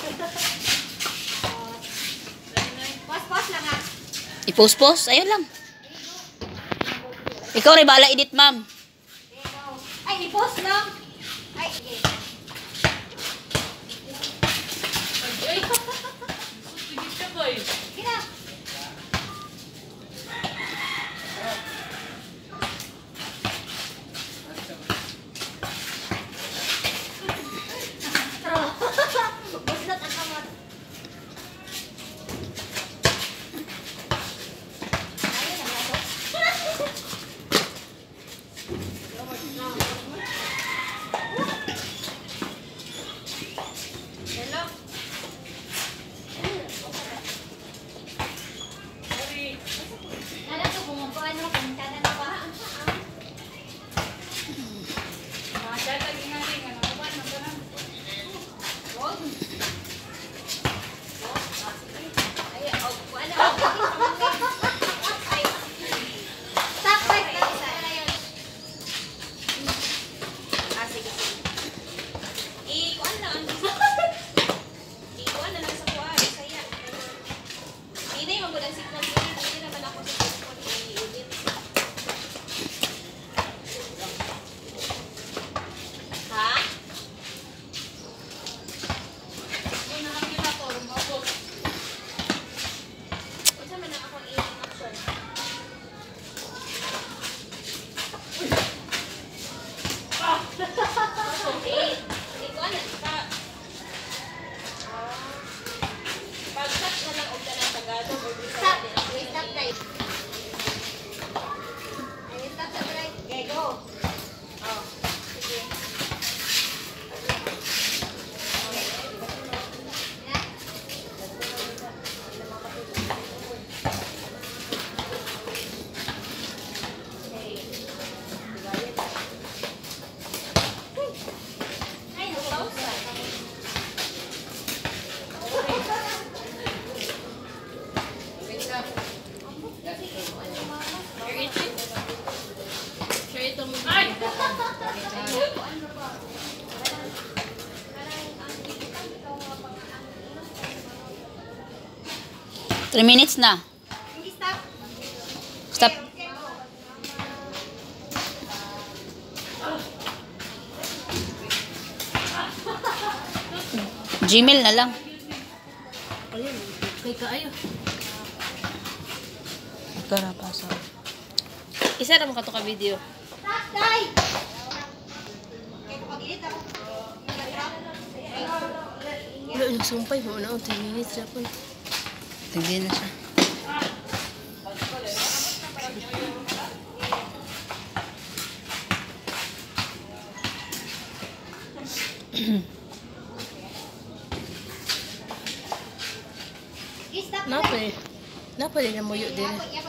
Post lang ha. I-post-post? Ayun lang. Ikaw rin bala edit, ma'am. Ay, i-post lang. Ay, sige. Ay, sige boy. Gina. Buslat ang kamot. Three minutes na. Stop. Gmail na lang. Kay kaayo. Karapasa. Isa ra mo ka to ka video. Tay! Wala nagsumpay mo na 10 minutes na po. Hindi na siya. Napa din na muyo din.